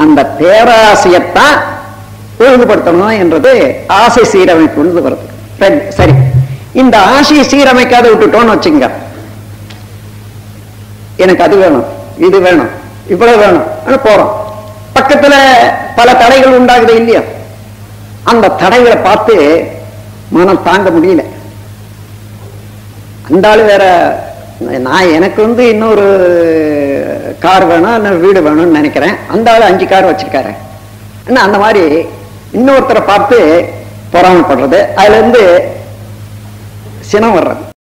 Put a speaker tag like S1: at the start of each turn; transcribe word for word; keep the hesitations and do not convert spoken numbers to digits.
S1: அந்த பேராசையத்தான் ஒழுங்குபடுத்தணும் என்றது ஆசை சீரமைப்பு வருது. சரி, இந்த ஆசையை சீரமைக்காத விட்டுட்டோம்னு வச்சுங்க, எனக்கு அது வேணும், இது வேணும், இவ்வளவு வேணும் போறோம், பக்கத்துல பல தடைகள் உண்டாகுது இல்லையா? அந்த தடைகளை பார்த்து மனம் தாங்க முடியல. அந்த ஆளு வேற, நான் எனக்கு வந்து இன்னொரு கார் வேணும், இன்னொரு வீடு வேணும்னு நினைக்கிறேன், அந்த ஆளு அஞ்சு கார் வச்சிருக்காரு. அந்த மாதிரி இன்னொருத்தரை பார்த்து பொறாமைப்படுறது, அதுல இருந்து சினம் வர்றது.